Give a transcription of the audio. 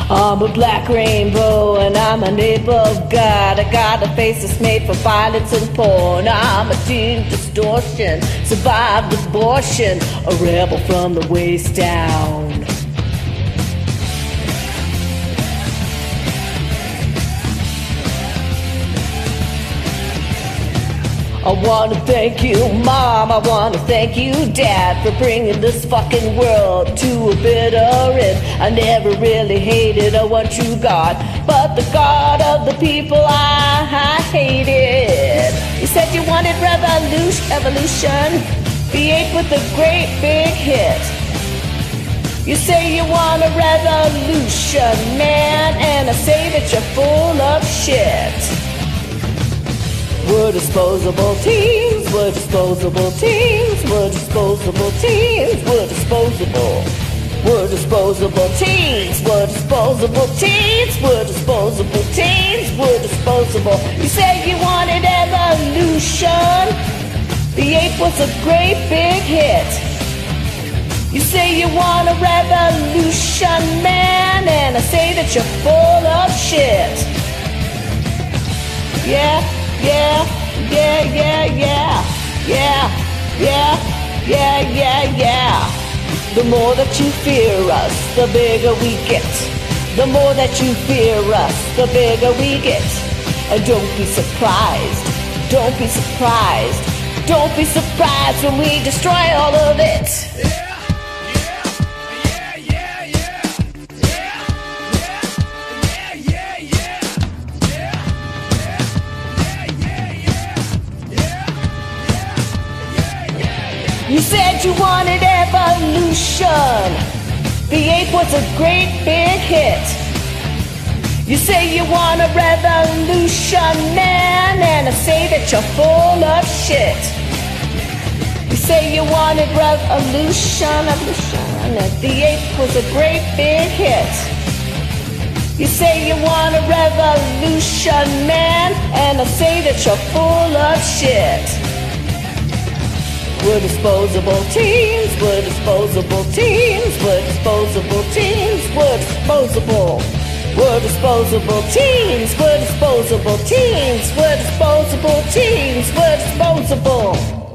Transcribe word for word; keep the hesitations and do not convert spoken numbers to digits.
I'm a black rainbow and I'm a neighbor of God. I got a face that's made for violence and porn. I'm a teen distortion, survived abortion, a rebel from the waist down. I wanna thank you, Mom, I wanna thank you, Dad, for bringing this fucking world to a bitter end. I never really hated or want you, God, but the God of the people I, I hated. You said you wanted revolution, evolution, V eight with a great big hit. You say you want a revolution, man, and I say that you're full of shit. We're disposable teens, we're disposable teens, we're disposable teens, we're disposable. We're disposable teens, we're disposable teens, we're disposable teens, we're disposable. You said you wanted evolution, the ape was a great big hit. You say you want a revolution, man, and I say that you're full of shit. Yeah. Yeah, yeah, yeah, yeah, yeah, yeah, yeah, yeah, yeah. The more that you fear us, the bigger we get. The more that you fear us, the bigger we get. And don't be surprised, don't be surprised, don't be surprised when we destroy all of it. You said you wanted evolution, the ape was a great big hit. You say you want a revolution, man, and I say that you're full of shit. You say you wanted revolution, evolution, and the ape was a great big hit. You say you want a revolution, man, and I say that you're full of shit. We're disposable teens, we're disposable teens, we're disposable teens, we're disposable. We're disposable teens, we're disposable teens, we're disposable teens, we're disposable.